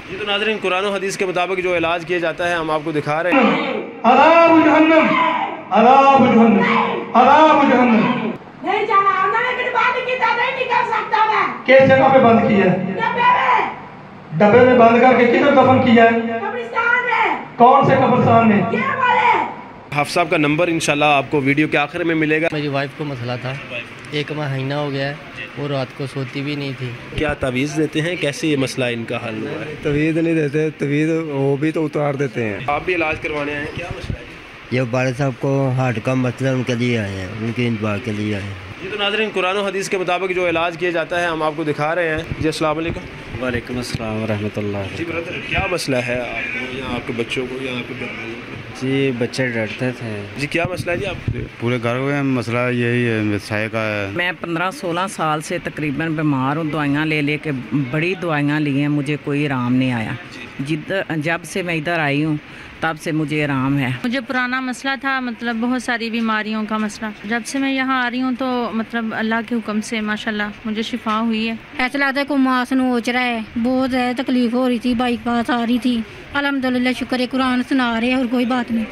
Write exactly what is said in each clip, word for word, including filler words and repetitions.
یہ تو ناظرین قرآن و حدیث کے مطابق جو علاج کیا جاتا ہے ہم آپ کو دکھا رہے ہیں۔ عذاب جہنم، عذاب جہنم، عذاب جہنم۔ نہیں جانا، انہوں نے بند کی تو نہیں نکل سکتا میں۔ کس جگہ پہ بند کیا ہے؟ ڈبے میں۔ ڈبے میں بند کر کے کدھر دفن کیا ہے؟ قبرستان میں۔ کون سے قبرستان میں؟ یہ والے۔ حافظ صاحب کا نمبر انشاءاللہ آپ کو ویڈیو کے آخر میں ملے گا۔ میری وائف کو مسئلہ تھا، ایک مہینہ ہو گیا ہے، وہ رات کو سوتی بھی نہیں تھی۔ کیا تعویذ دیتے ہیں، کیسے یہ مسئلہ ان کا حل ہوا ہے؟ توید نہیں دیتے، توید وہ بھی تو اتار دیتے ہیں۔ آپ بھی علاج کروانے آئے ہیں، کیا مسئلہ ہے؟ یہ والد صاحب کو ہارٹ کا مسئلہ ان کے لیے آئے ہیں، ان کے انتباہ کے لیے آئے ہیں۔ یہ تو ناظرین قرآن و حدیث کے مطابق جو علاج کیا جاتا ہے ہم آپ کو دکھا رہے ہیں۔ جی السلام علیکم۔ وعلیکم السلام ورحمۃ اللہ۔ جی برادر، کیا مسئلہ ہے آپ کو یا آپ کے بچوں کو یا آپ کے گھر والوں کو؟ جی بچے ڈرتے تھے۔ جی کیا مسئلہ ہے جی آپ کو؟ پورے گھر میں مسئلہ یہی ہے، سائے کا ہے۔ میں پندرہ سولہ سال سے تقریباً بیمار ہوں، دوائیاں لے لے کے بڑی دوائیاں لی ہیں، مجھے کوئی آرام نہیں آیا۔ جدھر جب سے میں ادھر آئی ہوں تب سے مجھے آرام ہے۔ مجھے پرانا مسئلہ تھا، مطلب بہت ساری بیماریوں کا مسئلہ۔ جب سے میں یہاں آ رہی ہوں تو مطلب اللہ کے حکم سے ماشاءاللہ مجھے شفا ہوئی ہے۔ ایسا لگتا ہے کوئی ماس نوچ رہا ہے، بہت زیادہ تکلیف ہو رہی تھی، بائک پاس آ رہی تھی۔ الحمدللہ شکر ہے، قرآن سنا رہے ہیں اور کوئی بات نہیں۔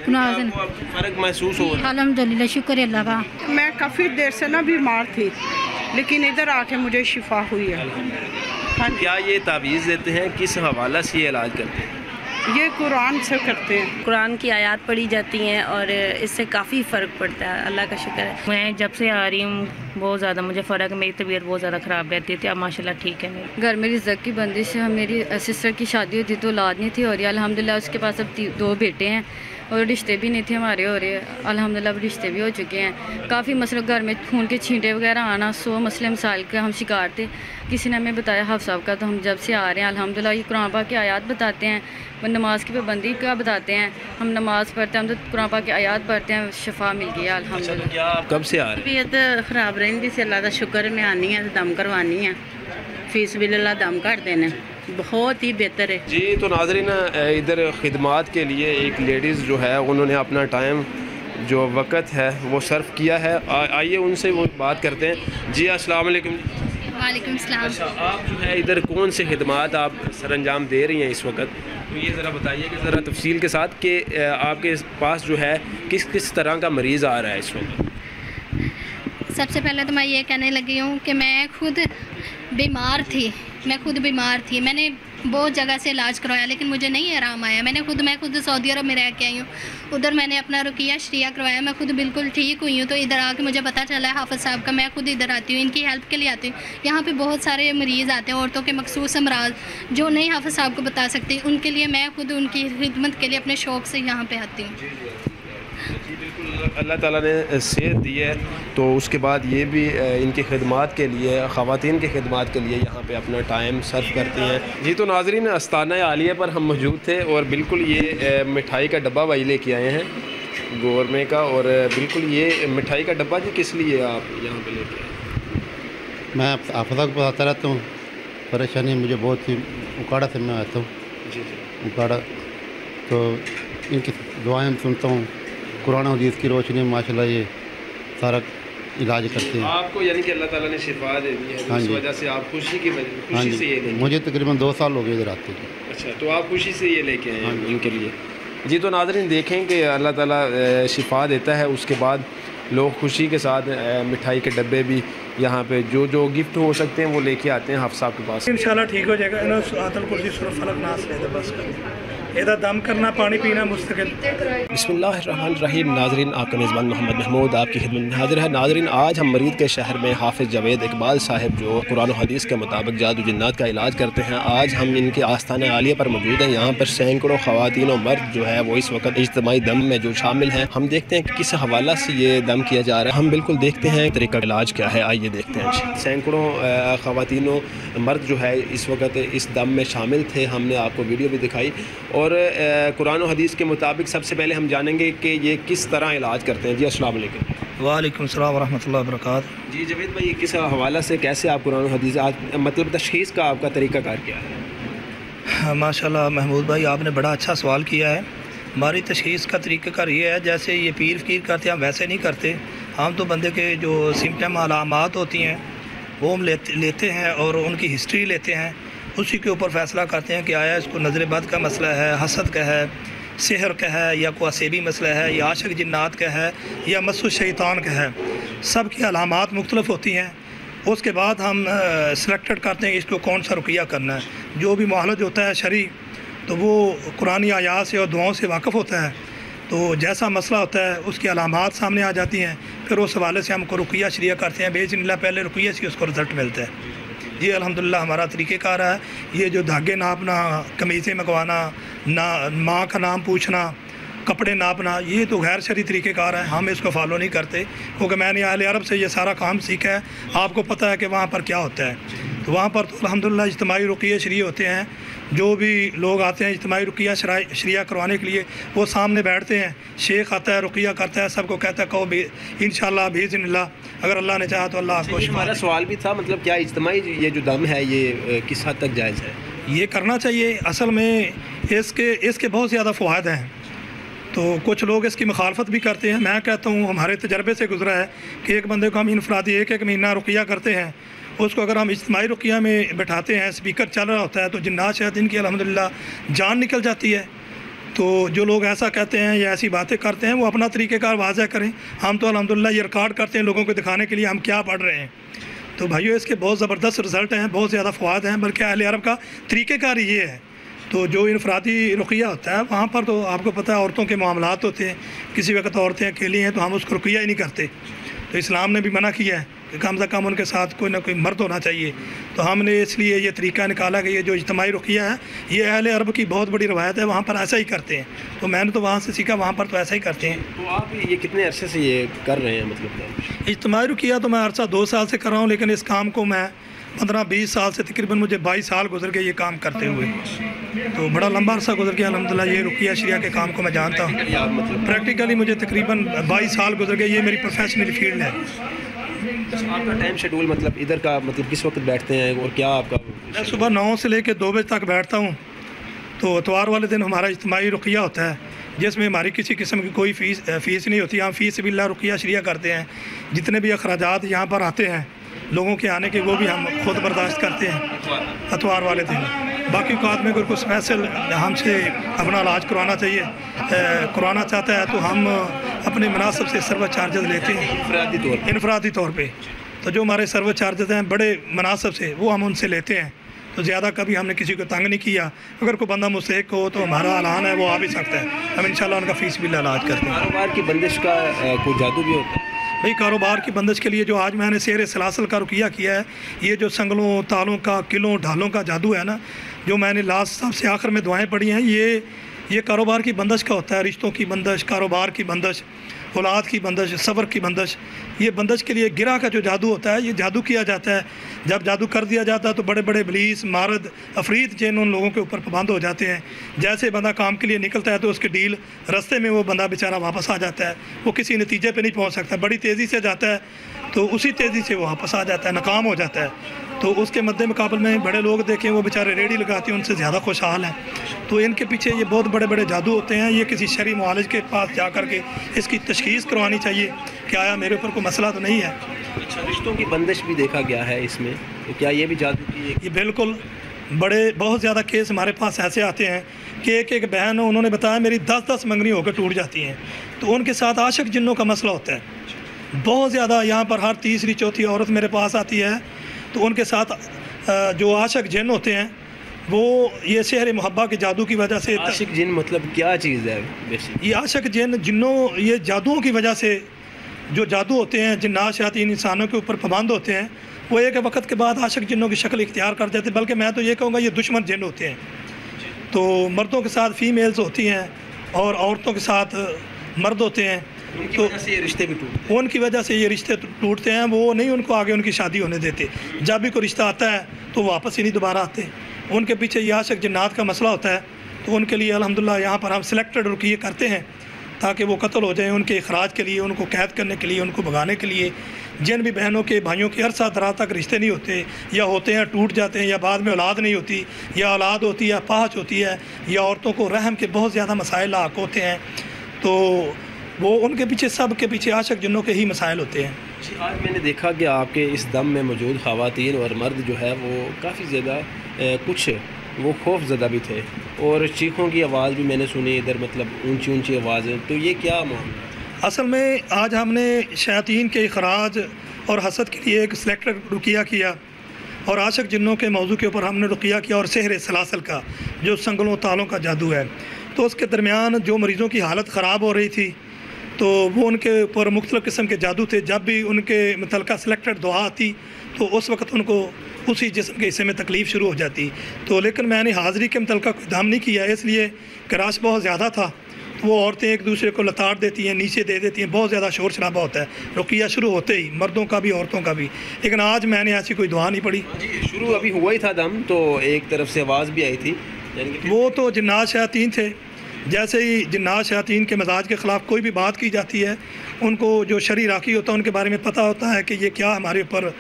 فرق محسوس ہو رہا ہے؟ الحمدللہ شکر اللہ کا۔ میں کافی دیر سے نا بیمار تھی، لیکن ادھر آ کے مجھے شفا ہوئی ہے۔ کیا یہ تعویذ دیتے ہیں، کس حوالہ سے یہ علاج کرتے ہیں؟ یہ قرآن سے کرتے ہیں۔ قرآن کی آیات پڑھی جاتی ہیں اور اس سے کافی فرق پڑتا ہے، اللہ کا شکر ہے۔ میں جب سے آ رہی ہوں بہت زیادہ مجھے فرق ہے، میری طبیعت بہت زیادہ خراب رہتی تھی، اب ماشاءاللہ ٹھیک ہے میری۔ گھر میں رزق کی بندش ہے، میری سسٹر کی شادی ہوئی تھی تو اولاد نہیں تھی، اور یہ الحمدللہ اس کے پاس اب دو بیٹے ہیں اور رشتے بھی نہیں تھے ہمارے ہو رہے، الحمدللہ اب رشتے بھی ہو چکے ہیں۔ کافی مسئلہ گھر میں خون کے چھینٹے وغیرہ آنا، سو مسئلے مسائل کا ہم شکار تھے۔ کسی نے ہمیں بتایا حافظ صاحب کا، تو ہم جب سے آ رہے ہیں الحمدللہ یہ قرآن پاک کی آیات بتاتے ہیں، نماز کی پابندی کا بتاتے ہیں، ہم نماز پڑھتے ہیں، ہم تو قرآن پاک کی آیات پڑھتے ہیں، شفا مل گئی ہے الحمدللہ۔ کیا آپ کب سے آ رہے ہیں؟ طبیعت خراب رہی سے اللہ کا شکر میں آنی ہے، دم کروانی ہے، فیس بھی اللہ دم کر دینا، بہت ہی بہتر ہے۔ جی تو ناظرین ادھر خدمات کے لیے ایک لیڈیز جو ہے انہوں نے اپنا ٹائم جو وقت ہے وہ صرف کیا ہے، آئیے ان سے وہ بات کرتے ہیں۔ جی السلام علیکم۔ وعلیکم السلام۔ اچھا آپ جو ہے ادھر کون سے خدمات آپ سر انجام دے رہی ہیں اس وقت؟ تو یہ ذرا بتائیے کہ ذرا تفصیل کے ساتھ کہ آپ کے پاس جو ہے کس کس طرح کا مریض آ رہا ہے اس وقت؟ سب سے پہلے تو میں یہ کہنے لگی ہوں کہ میں خود بیمار تھی، میں خود بیمار تھی، میں نے بہت جگہ سے علاج کروایا لیکن مجھے نہیں آرام آیا۔ میں نے خود میں خود سعودی عرب میں رہ کے آئی ہوں، ادھر میں نے اپنا رقیہ شریعہ کروایا، میں خود بالکل ٹھیک ہوئی ہوں، تو ادھر آ کے مجھے پتہ چلا ہے حافظ صاحب کا، میں خود ادھر آتی ہوں، ان کی ہیلپ کے لیے آتی ہوں۔ یہاں پہ بہت سارے مریض آتے ہیں، عورتوں کے مخصوص امراض جو نہیں حافظ صاحب کو بتا سکتی، ان کے لیے میں خود ان کی خدمت کے لیے اپنے شوق سے یہاں پہ آتی ہوں۔ جی بالکل، اللہ تعالیٰ نے صحت دی ہے تو اس کے بعد یہ بھی ان کی خدمات کے لیے، خواتین کی خدمات کے لیے یہاں پہ اپنا ٹائم صرف کرتی ہیں۔ جی تو ناظرین استانہ عالیہ پر ہم موجود تھے اور بالکل یہ مٹھائی کا ڈبہ بھائی لے کے آئے ہیں گورمے کا، اور بالکل یہ مٹھائی کا ڈبہ جی کس لیے آپ یہاں پہ لے کے آئے؟ میں حافظہ کو بتاتا رہتا ہوں، پریشانی مجھے بہت تھی، اکاڑا سے میں آتا ہوں۔ جی جی اکاڑا تو ان کی دعائیں سنتا ہوں، قرآن حدیث کی روشنی میں ماشاءاللہ یہ سارا علاج کرتے ہیں۔ آپ کو یعنی کہ اللہ تعالیٰ نے شفا دے دی ہے، اس وجہ سے آپ خوشی کی وجہ ہاں خوشی سے یہ لے جی، کے؟ مجھے تقریباً دو سال ہو گئے ادھر آتے ہیں۔ اچھا تو آپ خوشی سے یہ لے کے آئے ہیں ان کے لیے؟ جی تو ناظرین دیکھیں کہ اللہ تعالیٰ شفا دیتا ہے، اس کے بعد لوگ خوشی کے ساتھ مٹھائی کے ڈبے بھی یہاں پہ جو جو گفٹ ہو سکتے ہیں وہ لے کے آتے ہیں حافظ صاحب کے پاس۔ انشاءاللہ ٹھیک ہو جائے گا، انہوں نے آیت الکرسی سورہ فلق ناس لے دے بس یہ دم کرنا، پانی پینا مستقل۔ بسم اللہ الرحمن الرحیم۔ ناظرین آپ کا میزبان محمد محمود آپ کی خدمت میں حاضر ہے۔ ناظرین آج ہم مرید کے شہر میں حافظ جاوید اقبال صاحب جو قرآن و حدیث کے مطابق جادو جنات کا علاج کرتے ہیں، آج ہم ان کے آستانہ عالیہ پر موجود ہیں۔ یہاں پر سینکڑوں خواتین و مرد جو ہے وہ اس وقت اجتماعی دم میں جو شامل ہیں، ہم دیکھتے ہیں کہ کس حوالہ سے یہ دم کیا جا رہا ہے، ہم بالکل دیکھتے ہیں طریقہ علاج کیا ہے، آئیے دیکھتے ہیں۔ سینکڑوں خواتین و مرد جو ہے اس وقت اس دم میں شامل تھے، ہم نے آپ کو ویڈیو بھی دکھائی، اور قرآن و حدیث کے مطابق سب سے پہلے ہم جانیں گے کہ یہ کس طرح علاج کرتے ہیں۔ جی السلام علیکم۔ وعلیکم السلام ورحمۃ اللہ وبرکاتہ۔ جی جاوید بھائی کس حوالہ سے کیسے آپ قرآن و حدیث مطلب تشخیص کا آپ کا طریقہ کار کیا ہے؟ ماشاء اللہ محمود بھائی آپ نے بڑا اچھا سوال کیا ہے۔ ہماری تشخیص کا طریقہ کار یہ ہے، جیسے یہ پیر فقیر کرتے ہیں ہم ویسے نہیں کرتے، ہم تو بندے کے جو سمٹم علامات ہوتی ہیں وہ ہم لیتے لیتے ہیں اور ان کی ہسٹری لیتے ہیں، اسی کے اوپر فیصلہ کرتے ہیں کہ آیا اس کو نظر بد کا مسئلہ ہے، حسد کا ہے، سحر کا ہے، یا کوئی عصیبی مسئلہ ہے، یا عاشق جنات کا ہے، یا مس شیطان کا ہے۔ سب کی علامات مختلف ہوتی ہیں۔ اس کے بعد ہم سلیکٹڈ کرتے ہیں اس کو کون سا رقیہ کرنا ہے۔ جو بھی معالج ہوتا ہے شرعی تو وہ قرآنی آیات سے اور دعاؤں سے واقف ہوتا ہے، تو جیسا مسئلہ ہوتا ہے اس کی علامات سامنے آ جاتی ہیں، پھر اس حوالے سے ہم کو رقیہ شریعہ کرتے ہیں۔ باذن اللہ پہلے رقیہ سے اس کو رزلٹ ملتا ہے۔ یہ الحمدللہ ہمارا طریقہ کار ہے۔ یہ جو دھاگے ناپنا، قمیضیں منگوانا، نا ماں کا نام پوچھنا، کپڑے ناپنا، یہ تو غیر شرعی طریقہ کار ہے، ہم اس کو فالو نہیں کرتے، کیونکہ میں نے اہل عرب سے یہ سارا کام سیکھا ہے۔ آپ کو پتہ ہے کہ وہاں پر کیا ہوتا ہے، تو وہاں پر تو الحمدللہ اجتماعی رقیہ شریع ہوتے ہیں۔ جو بھی لوگ آتے ہیں اجتماعی رقیہ شریعہ کروانے کے لیے، وہ سامنے بیٹھتے ہیں، شیخ آتا ہے، رقیہ کرتا ہے، سب کو کہتا ہے کہو انشاءاللہ باذن اللہ، اگر اللہ نے چاہا تو اللہ آپ کو شفا۔ ہمارا سوال بھی تھا، مطلب کیا اجتماعی یہ جو دم ہے یہ کس حد تک جائز ہے؟ یہ کرنا چاہیے۔ اصل میں اس کے اس کے بہت زیادہ فوائد ہیں، تو کچھ لوگ اس کی مخالفت بھی کرتے ہیں۔ میں کہتا ہوں ہمارے تجربے سے گزرا ہے کہ ایک بندے کو ہم انفرادی ایک ایک مہینہ رقیہ کرتے ہیں، اس کو اگر ہم اجتماعی رقیہ میں بٹھاتے ہیں، اسپیکر چل رہا ہوتا ہے، تو جنات شیاطین کی الحمدللہ جان نکل جاتی ہے۔ تو جو لوگ ایسا کہتے ہیں یا ایسی باتیں کرتے ہیں وہ اپنا طریقہ کار واضح کریں۔ ہم تو الحمدللہ یہ ریکارڈ کرتے ہیں لوگوں کو دکھانے کے لیے ہم کیا پڑھ رہے ہیں۔ تو بھائیو اس کے بہت زبردست رزلٹ ہیں، بہت زیادہ فوائد ہیں، بلکہ اہل عرب کا طریقہ کار یہ ہے۔ تو جو انفرادی رقیہ ہوتا ہے وہاں پر تو آپ کو پتہ ہے عورتوں کے معاملات ہوتے ہیں، کسی وقت عورتیں اکیلی ہیں تو ہم اس کو رقیہ ہی نہیں کرتے، تو اسلام نے بھی منع کیا ہے کہ کم سے کم ان کے ساتھ کوئی نہ کوئی مرد ہونا چاہیے۔ تو ہم نے اس لیے یہ طریقہ نکالا کہ یہ جو اجتماعی رقیہ ہے یہ اہل عرب کی بہت بڑی روایت ہے، وہاں پر ایسا ہی کرتے ہیں، تو میں نے تو وہاں سے سیکھا، وہاں پر تو ایسا ہی کرتے ہیں۔ تو آپ یہ کتنے عرصے سے یہ کر رہے ہیں؟ مطلب اجتماعی رقیہ تو میں عرصہ دو سال سے کر رہا ہوں، لیکن اس کام کو میں پندرہ بیس سال سے، تقریباً مجھے بائیس سال گزر گئے یہ کام کرتے ہوئے، تو بڑا لمبا عرصہ گزر گیا الحمدللہ یہ رقیہ شریعہ کے کام کو میں جانتا ہوں۔ پریکٹیکلی مجھے تقریباً بائیس سال گزر گئے، یہ میری پروفیشنل فیلڈ ہے۔ آپ کا ٹائم شیڈول مطلب ادھر کا مطلب کس وقت بیٹھتے ہیں اور کیا آپ کا؟ میں صبح نو سے لے کے دو بجے تک بیٹھتا ہوں، تو اتوار والے دن ہمارا اجتماعی رقیہ ہوتا ہے جس میں ہماری کسی قسم کی کوئی فیس فیس نہیں ہوتی، ہم فی سبیل اللہ رقیہ شریعہ کرتے ہیں۔ جتنے بھی اخراجات یہاں پر آتے ہیں لوگوں کے آنے کے وہ بھی ہم خود برداشت کرتے ہیں اتوار والے دن۔ باقی اوقات میں اگر کوئی اسپیشل ہم سے اپنا علاج کروانا چاہیے کروانا چاہتا ہے تو ہم اپنے مناسب سے سروس چارجز لیتے ہیں انفرادی طور پہ انفرادی طور پہ تو جو ہمارے سروس چارجز ہیں بڑے مناسب سے وہ ہم ان سے لیتے ہیں، تو زیادہ کبھی ہم نے کسی کو تنگ نہیں کیا۔ اگر کوئی بندہ مستحق ہو تو ہمارا اعلان ہے وہ آ بھی سکتا ہے، ہم انشاءاللہ ان کا فیس بھی علاج کرتے ہیں۔ کاروبار کی بندش کا کوئی جادو بھی ہوتا ہے؟ بھئی کاروبار کی بندش کے لیے جو آج میں نے سیر سلاسل کا رقیہ کیا ہے، یہ جو سنگلوں تالوں کا قلوں ڈھالوں کا جادو ہے نا، جو میں نے لاسٹ سب سے آخر میں دعائیں پڑھی ہیں، یہ یہ کاروبار کی بندش کا ہوتا ہے، رشتوں کی بندش، کاروبار کی بندش، اولاد کی بندش، صبر کی بندش۔ یہ بندش کے لیے گرہ کا جو جادو ہوتا ہے یہ جادو کیا جاتا ہے۔ جب جادو کر دیا جاتا ہے تو بڑے بڑے ابلیس، مارد، عفریت جن ان لوگوں کے اوپر پابند ہو جاتے ہیں۔ جیسے بندہ کام کے لیے نکلتا ہے تو اس کے ڈیل رستے میں وہ بندہ بیچارہ واپس آ جاتا ہے، وہ کسی نتیجے پہ نہیں پہنچ سکتا، بڑی تیزی سے جاتا ہے تو اسی تیزی سے وہ واپس آ جاتا ہے، ناکام ہو جاتا ہے۔ تو اس کے مد مقابل میں بڑے لوگ دیکھیں وہ بیچارے ریڑھی لگاتے ہیں، ان سے زیادہ خوشحال ہیں۔ تو ان کے پیچھے یہ بہت بڑے بڑے جادو ہوتے ہیں۔ یہ کسی شرعی معالج کے پاس جا کر کے اس کی تشخیص کروانی چاہیے کہ آیا میرے اوپر کوئی مسئلہ تو نہیں ہے۔ اچھا، رشتوں کی بندش بھی دیکھا گیا ہے اس میں، تو کیا یہ بھی جادو کی؟ یہ بالکل بڑے بہت زیادہ کیس ہمارے پاس ایسے آتے ہیں کہ ایک ایک بہن انہوں نے بتایا میری دس دس منگنی ہو کے ٹوٹ جاتی ہیں، تو ان کے ساتھ عاشق جنوں کا مسئلہ ہوتا ہے بہت زیادہ۔ یہاں پر ہر تیسری چوتھی عورت میرے پاس آتی ہے تو ان کے ساتھ جو عاشق جن ہوتے ہیں وہ یہ سحر محبہ کے جادو کی وجہ سے۔ عاشق جن مطلب کیا چیز ہے؟ یہ عاشق جن جنوں یہ جادوؤں کی وجہ سے جو جادو ہوتے ہیں، جنات شیاطین انسانوں کے اوپر پابند ہوتے ہیں، وہ ایک وقت کے بعد عاشق جنوں کی شکل اختیار کر جاتے ہیں، بلکہ میں تو یہ کہوں گا یہ دشمن جن ہوتے ہیں۔ تو مردوں کے ساتھ فیمیلز ہوتی ہیں اور عورتوں کے ساتھ مرد ہوتے ہیں، تو یہ رشتے بھی ٹوٹتے ہیں، ان کی وجہ سے یہ رشتے ٹوٹتے ہیں۔ وہ نہیں ان کو آگے ان کی شادی ہونے دیتے، جب بھی کوئی رشتہ آتا ہے تو واپس ہی نہیں دوبارہ آتے۔ ان کے پیچھے یہ عاشق جنات کا مسئلہ ہوتا ہے، تو ان کے لیے الحمدللہ یہاں پر ہم سلیکٹڈ رقیے کرتے ہیں تاکہ وہ قتل ہو جائیں، ان کے اخراج کے لیے، ان کو قید کرنے کے لیے، ان کو بھگانے کے لیے۔ جن بھی بہنوں کے بھائیوں کے عرصہ دراز تک رشتے نہیں ہوتے یا ہوتے ہیں ٹوٹ جاتے ہیں، یا بعد میں اولاد نہیں ہوتی، یا اولاد ہوتی ہے پاہچ ہوتی ہے، یا عورتوں کو رحم کے بہت زیادہ مسائل لاحق ہوتے ہیں، تو وہ ان کے پیچھے سب کے پیچھے عاشق جنوں کے ہی مسائل ہوتے ہیں۔ جی، آج میں نے دیکھا کہ آپ کے اس دم میں موجود خواتین اور مرد جو ہے وہ کافی زیادہ کچھ وہ خوف زدہ بھی تھے اور چیخوں کی آواز بھی میں نے سنی ادھر، مطلب اونچی اونچی آوازیں، تو یہ کیا معاملہ؟ اصل میں آج ہم نے شیاطین کے اخراج اور حسد کے لیے ایک سلیکٹڈ رقیہ کیا، اور عاشق جنوں کے موضوع کے اوپر ہم نے رقیہ کیا، اور سحر سلاسل کا جو سنگلوں تالوں کا جادو ہے۔ تو اس کے درمیان جو مریضوں کی حالت خراب ہو رہی تھی تو وہ ان کے اوپر مختلف قسم کے جادو تھے، جب بھی ان کے متعلقہ سلیکٹڈ دعا آتی تو اس وقت ان کو اسی جسم کے حصے میں تکلیف شروع ہو جاتی۔ تو لیکن میں نے حاضری کے متعلقہ کوئی دام نہیں کیا، اس لیے کہ رش بہت زیادہ تھا، وہ عورتیں ایک دوسرے کو لتاڑ دیتی ہیں، نیچے دے دیتی ہیں، بہت زیادہ شور شرابہ ہوتا ہے رقیہ شروع ہوتے ہی، مردوں کا بھی عورتوں کا بھی۔ لیکن آج میں نے ایسی کوئی دعا نہیں پڑھی۔ جی شروع ابھی ہوا ہی تھا دم، تو ایک طرف سے آواز بھی آئی تھی، وہ تو جنات شیاطین تھے۔ جیسے ہی جنات شیاطین کے مزاج کے خلاف کوئی بھی بات کی جاتی ہے، ان کو جو شرعی راکی ہوتا ہے ان کے بارے میں پتہ ہوتا ہے کہ یہ کیا ہمارے اوپر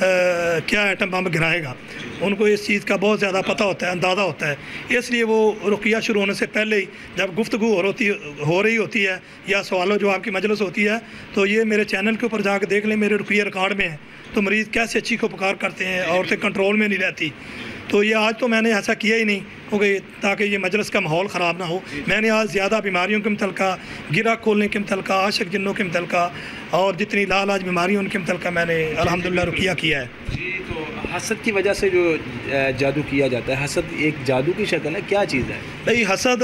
کیا ایٹم بم گرائے گا، ان کو اس چیز کا بہت زیادہ پتہ ہوتا ہے، اندازہ ہوتا ہے۔ اس لیے وہ رقیہ شروع ہونے سے پہلے ہی جب گفتگو ہو رہی ہو رہی ہوتی ہے یا سوال و جواب کی مجلس ہوتی ہے تو یہ میرے چینل کے اوپر جا کے دیکھ لیں، میرے رقیہ ریکارڈ میں ہے، تو مریض کیسے اچھی کو پکار کرتے ہیں، عورتیں کنٹرول میں نہیں رہتی۔ تو یہ آج تو میں نے ایسا کیا ہی نہیں کیونکہ تاکہ یہ مجلس کا ماحول خراب نہ ہو۔ میں نے آج زیادہ بیماریوں کے متعلقہ، گرہ کھولنے کے متعلقہ، عاشق جنوں کے متعلقہ اور جتنی لاعلاج بیماریوں ان کے متعلقہ میں نے الحمدللہ رقیہ کیا ہے۔ جی تو حسد کی وجہ سے جو جادو کیا جاتا ہے، حسد ایک جادو کی شکل ہے، کیا چیز ہے؟ بھائی حسد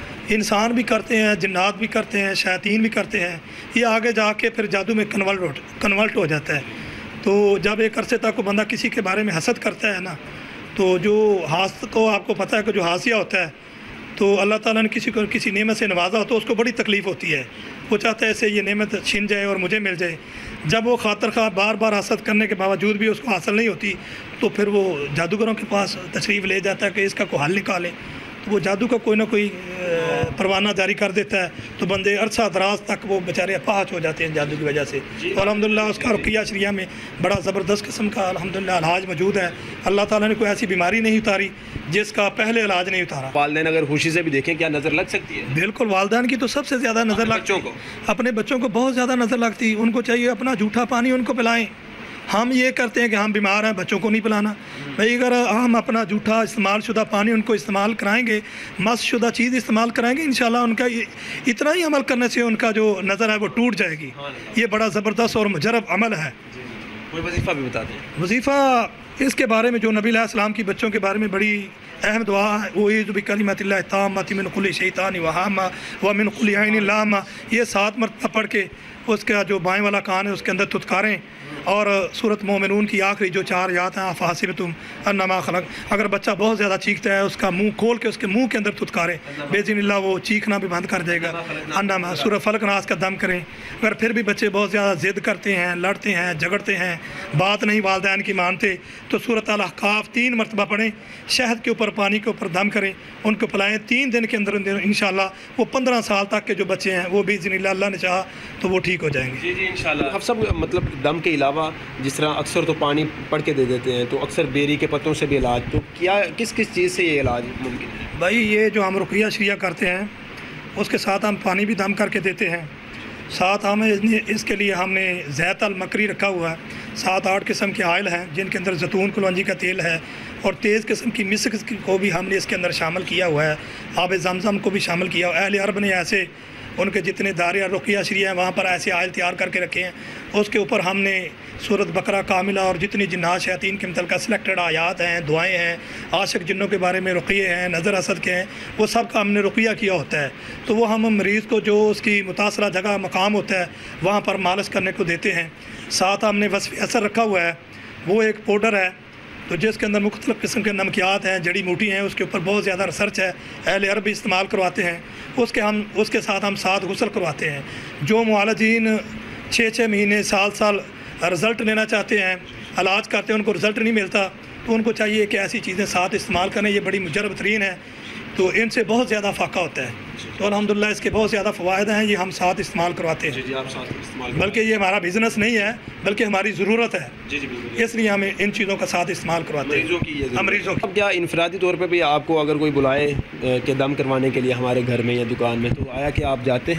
انسان بھی کرتے ہیں، جنات بھی کرتے ہیں، شیاطین بھی کرتے ہیں، یہ آگے جا کے پھر جادو میں کنورٹ کنورٹ ہو جاتا ہے۔ تو جب ایک عرصے تک کو بندہ کسی کے بارے میں حسد کرتا ہے نا، تو جو حاسد کو آپ کو پتہ ہے کہ جو حاسیہ ہوتا ہے تو اللہ تعالیٰ نے کسی کو کسی نعمت سے نوازا ہو تو اس کو بڑی تکلیف ہوتی ہے، وہ چاہتا ہے ایسے یہ نعمت چھن جائے اور مجھے مل جائے۔ جب وہ خاطر خواہ بار بار حسد کرنے کے باوجود بھی اس کو حاصل نہیں ہوتی تو پھر وہ جادوگروں کے پاس تشریف لے جاتا ہے کہ اس کا کوئی حل نکالیں، تو وہ جادو کا کوئی نہ کوئی پروانہ جاری کر دیتا ہے، تو بندے عرصہ دراز تک وہ بیچارے اپاہج ہو جاتے ہیں جادو کی وجہ سے۔ تو الحمدللہ اس کا رقیہ شریعہ میں بڑا زبردست قسم کا الحمدللہ علاج موجود ہے۔ اللہ تعالیٰ نے کوئی ایسی بیماری نہیں اتاری جس کا پہلے علاج نہیں اتارا۔ والدین اگر خوشی سے بھی دیکھیں کیا نظر لگ سکتی ہے؟ بالکل، والدین کی تو سب سے زیادہ نظر لگتی ہے، اپنے بچوں کو بہت زیادہ نظر لگتی، ان کو چاہیے اپنا جھوٹا پانی ان کو پلائیں۔ ہم یہ کرتے ہیں کہ ہم بیمار ہیں، بچوں کو نہیں پلانا۔ بھائی اگر ہم اپنا جھوٹا استعمال شدہ پانی ان کو استعمال کرائیں گے، مس شدہ چیز استعمال کرائیں گے، انشاءاللہ ان کا اتنا ہی عمل کرنے سے ان کا جو نظر ہے وہ ٹوٹ جائے گی۔ یہ بڑا زبردست اور مجرب عمل ہے۔ کوئی وظیفہ بھی بتا دیں۔ وظیفہ اس کے بارے میں جو نبی علیہ السلام کی بچوں کے بارے میں بڑی اہم دعا ہے، وہ عید بکلمۃ اللہ التامۃ من کل شیطان وہامہ ومن کل عین لامہ، یہ سات مرتبہ پڑھ کے اس کا جو بائیں والا کان ہے اس کے اندر تتکاریں، اور سورۃ مومنون کی آخری جو چار آیات ہیں افحسبتم انما خلق، اگر بچہ بہت زیادہ چیختا ہے اس کا منہ کھول کے اس کے منہ کے اندر تتکاریں، باذن اللہ وہ چیخنا بھی بند کر جائے گا۔ انما سورہ فلق ناس کا دم کریں۔ اگر پھر بھی بچے بہت زیادہ ضد کرتے ہیں، لڑتے ہیں، جھگڑتے ہیں، بات نہیں والدین کی مانتے تو سورۃ الاحقاف تین مرتبہ پڑھیں، شہد کے اوپر پانی کے اوپر دم کریں، ان کو پلائیں، تین دن کے اندر انشاءاللہ وہ پندرہ سال تک کے جو بچے ہیں وہ باذن اللہ اللہ نے چاہا تو وہ ٹھیک ہو جائیں گے۔ جی جی انشاءاللہ۔ اب سب مطلب دم کے علاوہ جس طرح اکثر تو پانی پڑھ کے دے دیتے ہیں، تو اکثر بیری کے پتوں سے بھی علاج، تو کیا کس کس چیز سے یہ علاج ممکن ہے؟ بھائی یہ جو ہم رقیہ شریعہ کرتے ہیں اس کے ساتھ ہم پانی بھی دم کر کے دیتے ہیں، ساتھ ہم اس کے لیے ہم نے زیت المکری رکھا ہوا ہے، سات آٹھ قسم کے آئل ہیں جن کے اندر زیتون کلونجی کا تیل ہے، اور تیز قسم کی مسک کو بھی ہم نے اس کے اندر شامل کیا ہوا ہے، آب زمزم کو بھی شامل کیا ہوا ہے۔ اہل عرب نے ایسے ان کے جتنے دارے اور رقیہ شریعہ ہیں وہاں پر ایسے آئل تیار کر کے رکھے ہیں، اس کے اوپر ہم نے سورۃ بقرہ کاملہ اور جتنی جنات شیاطین کے متعلقہ سلیکٹڈ آیات ہیں، دعائیں ہیں، عاشق جنوں کے بارے میں رقیے ہیں، نظر حسد کے ہیں، وہ سب کا ہم نے رقیہ کیا ہوتا ہے، تو وہ ہم مریض کو جو اس کی متاثرہ جگہ مقام ہوتا ہے وہاں پر مالش کرنے کو دیتے ہیں۔ ساتھ ہم نے وصف اثر رکھا ہوا ہے، وہ ایک پاؤڈر ہے تو جس کے اندر مختلف قسم کے نمکیات ہیں، جڑی بوٹی ہیں، اس کے اوپر بہت زیادہ ریسرچ ہے، اہل عرب بھی استعمال کرواتے ہیں، اس کے ہم اس کے ساتھ ہم ساتھ غسل کرواتے ہیں۔ جو معالجین چھ چھ مہینے سال سال رزلٹ لینا چاہتے ہیں، علاج کرتے ہیں، ان کو رزلٹ نہیں ملتا تو ان کو چاہیے کہ ایسی چیزیں ساتھ استعمال کریں، یہ بڑی مجرب ترین ہے، تو ان سے بہت زیادہ فاقہ ہوتا ہے، تو الحمدللہ اس کے بہت زیادہ فوائد ہیں، یہ ہم ساتھ استعمال کرواتے ہیں۔ بلکہ یہ ہمارا بزنس نہیں ہے بلکہ ہماری ضرورت ہے، اس لیے ہمیں ان چیزوں کا ساتھ استعمال کرواتے ہیں مریضوں کی۔ اب کیا انفرادی طور پہ بھی آپ کو اگر کوئی بلائے کہ دم کروانے کے لیے ہمارے گھر میں یا دکان میں، تو آیا کہ آپ جاتے ہیں؟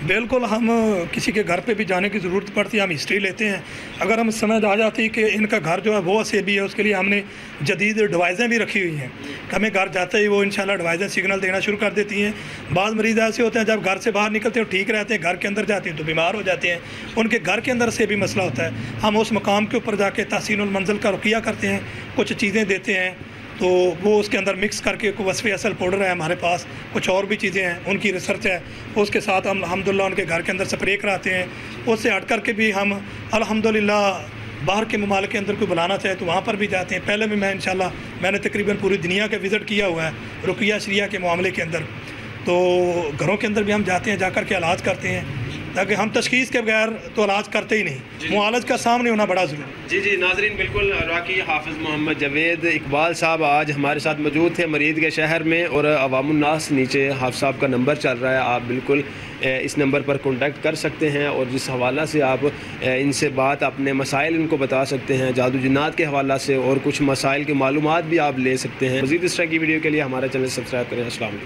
बिल्कुल हम किसी के घर पे भी जाने की ज़रूरत पड़ती है, हम हिस्ट्री लेते हैं। अगर हम समझ आ जाती कि इनका घर जो है वो असेबी है, उसके लिए हमने जदीद डिवाइसें भी रखी हुई हैं कि हमें घर जाते ही वो इंशाल्लाह डिवाइसें सिग्नल देना शुरू कर देती हैं। बाज़ मरीज़ ऐसे होते हैं जब घर से बाहर निकलते हैं ठीक रहते हैं, घर के अंदर जाते हैं तो बीमार हो जाते हैं, उनके घर के अंदर से भी मसला होता है। हम उस मकाम के ऊपर जाके तहसीनुल मंजिल का रुकिया करते हैं, कुछ चीज़ें देते हैं तो वो उसके अंदर मिक्स करके कोई वसफ़े असल पाउडर है हमारे पास, कुछ और भी चीज़ें हैं, उनकी रिसर्च है, उसके साथ हम अल्हम्दुलिल्लाह उनके घर के अंदर स्प्रे कराते हैं। उससे हट कर के भी हम अल्हम्दुलिल्लाह बाहर के ममालिक के अंदर कोई बुलाना चाहे तो वहाँ पर भी जाते हैं। पहले भी मैं इंशाल्लाह मैंने तकरीबन पूरी दुनिया के विज़िट किया हुआ है रुकिया शरिया के मामले के अंदर, तो घरों के अंदर भी हम जाते हैं, जाकर के इलाज करते हैं, ताकि हम तशख़ीस के बगैर तो इलाज करते ही नहीं, मुआलज का सामने होना बड़ा ज़रूरी। जी जी नाज़रीन, बिल्कुल वाकई हाफ़िज़ मोहम्मद जवेद इकबाल साहब आज हमारे साथ मौजूद थे मरीद के शहर में, और अवामुन्नास नीचे हाफ़िज़ साहब का नंबर चल रहा है, आप बिल्कुल इस नंबर पर कॉन्टैक्ट कर सकते हैं और जिस हवाला से आप इनसे बात अपने मसाइल इनको बता सकते हैं, जादू जिन्नात के हवाला से और कुछ मसाइल की मालूमात भी आप ले सकते हैं। मज़ीद इस तरह की वीडियो के लिए हमारा चैनल सब्सक्राइब करें। अस्सलाम वालेकुम।